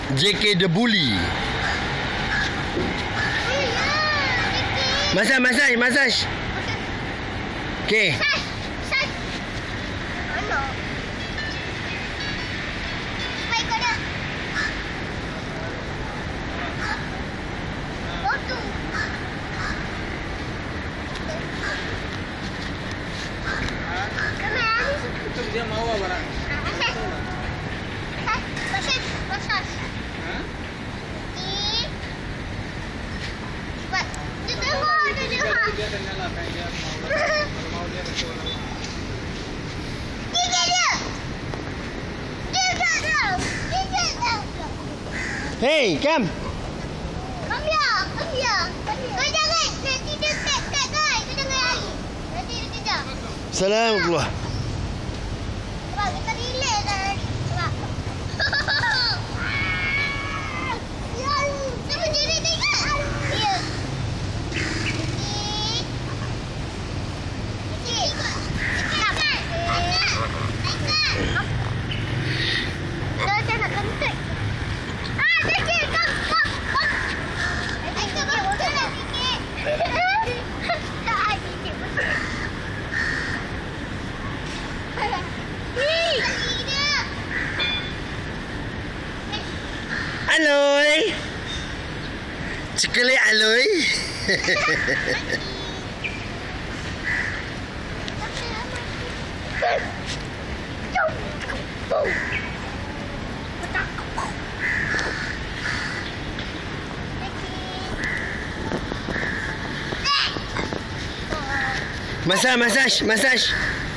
JK The Bully. Massage. Okey. Dia mau barang. Massage. Dia tengok dia Dia dah nyala kan dia mau dia betul. Hey, come. Come here. Kau jangan. Nanti dia tek kan. Kau jangan lari. Nanti dia kejar. Assalamualaikum. Sebab kita relax dah lari. Sebab. Dia menjadi tinggal. Ya. Aloy. Sekali Aloy. Massage.